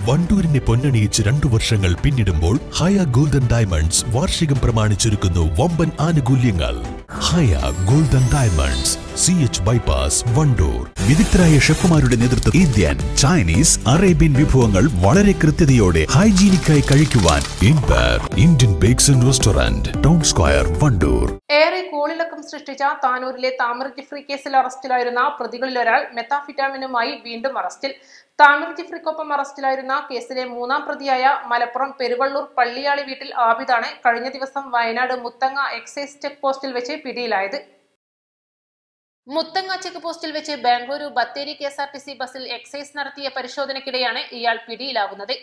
വണ്ടൂരിനെ പൊന്നണിയിച്ച് 2 വർഷങ്ങൾ പിന്നിടുമ്പോൾ ഹയ golden diamonds വാർഷികം പ്രമാണിച്ചൊരുക്കുന്നു വമ്പൻ ആനുകൂല്യങ്ങൾ. Haya golden diamonds, CH bypass, Wandoor. വിദഗ്ധരായ ഷെഫുമാരുടെ നേതൃത്വം ഇന്ത്യൻ, ചൈനീസ്, അറേബ്യൻ വിഭവങ്ങൾ വളരെ കൃത്യതയോടെ ഹൈജീനിക്കായി കഴിക്കുവാൻ Indian bakes and restaurant, town square, Wandoor. ഏറെ കോളിളക്കം സൃഷ്ടിച്ച താനൂരിലെ താമിർ ജിഫ്രി കേസിൽ അറസ്റ്റിലായിരുന്ന പ്രതികളിലൊരാൾ മെത്താഫിറ്റാമിനുമായി വീണ്ടും അറസ്റ്റിൽ. താമിർ ജിഫ്രിക്കൊപ്പം അറസ്റ്റിലായിരുന്ന കേസിലെ 3ാം പ്രതിയായ മലപ്പുറം പെരുവള്ളൂർ പള്ളിയാളി വീട്ടിൽ ആബിദാണ് കഴിഞ്ഞ ദിവസം വയനാട് മുത്തങ്ങ എക്സൈസ് ചെക്ക് പോസ്റ്റിൽ വെച്ച് പിടിയിലായത്. മുത്തങ്ങ ചെക്ക് പോസ്റ്റിൽ വെച്ച് ബാംഗ്ലൂരു ബത്തേരി KSRTC ബസ്സിൽ എക്സൈസ് നടത്തിയ പരിശോധനയ്ക്കിടെയാണ് ഇയാൾ പിടിയിലാവുന്നത്.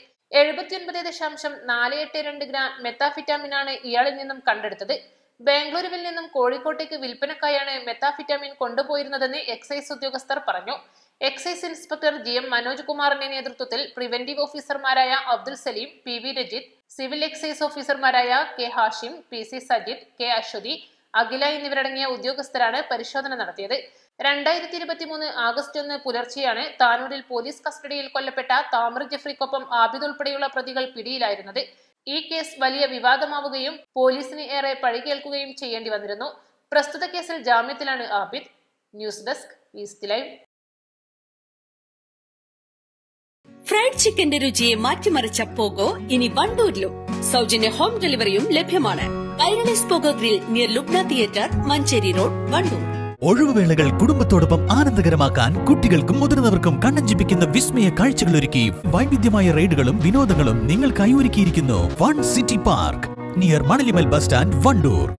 79.482 ഗ്രാം മെത്താഫിറ്റാമിനാണ് ഇയാളിൽ നിന്നും കണ്ടെടുത്തത്. ബാംഗ്ലൂരുവിൽ നിന്നും കോഴിക്കോട്ടേക്ക് വിൽപ്പനക്കായാണ് മെത്താഫിറ്റാമിൻ കൊണ്ടുപോയിരുന്നതെന്ന് എക്സൈസ് ഉദ്യോഗസ്ഥർ പറഞ്ഞു. എക്സൈസ് ഇൻസ്പെക്ടർ GM മനോജ് കുമാറിന്റെ നേതൃത്വത്തിൽ പ്രിവന്റീവ് ഓഫീസർമാരായ Abdul Saleem, PV Rajith, civil excise ഓഫീസർമാരായ K Hashim, PC Sajith, K Aswathy, Akhila എന്നിവരടങ്ങിയ ഉദ്യോഗസ്ഥരാണ് പരിശോധന നടത്തിയത്. 2023 ആഗസ്റ്റ് 1 പുലർച്ചെയാണ് താനൂരിൽ പോലീസ് കസ്റ്റഡിയിൽ കൊല്ലപ്പെട്ട താമിർ ജിഫ്രിക്കൊപ്പം ആബിദ് ഉൾപ്പെടെയുള്ള പ്രതികൾ പിടിയിലായിരുന്നത്. ഈ കേസ് വലിയ വിവാദമാവുകയും പോലീസിന് ഏറെ പഴി കേൾക്കുകയും ചെയ്യേണ്ടി വന്നിരുന്നു. പ്രസ്തുത കേസിൽ ജാമ്യത്തിലാണ് Abid. News desk, East Live. Fried ചിക്കന്റെ രുചിയെ മാറ്റിമറിച്ച പോഗോ ഇനി വണ്ടൂരിലും. സൗജന്യ ഹോം ഡെലിവറിയും ലഭ്യമാണ്. Kairali's pogo grill near Lubna theatre, Manjeri road, Wandoor. ഒഴിവുവേളകൾ കുടുംബത്തോടൊപ്പം ആനന്ദകരമാക്കാൻ കുട്ടികൾക്കും മുതിർന്നവർക്കും കണ്ണഞ്ചിപ്പിക്കുന്ന വിസ്മയ കാഴ്ചകൾ ഒരുക്കി വൈവിധ്യമായ റൈഡുകളും വിനോദങ്ങളും നിങ്ങൾക്കായി ഒരുക്കിയിരിക്കുന്നു one city park near Manalimal bus stand, Wandoor.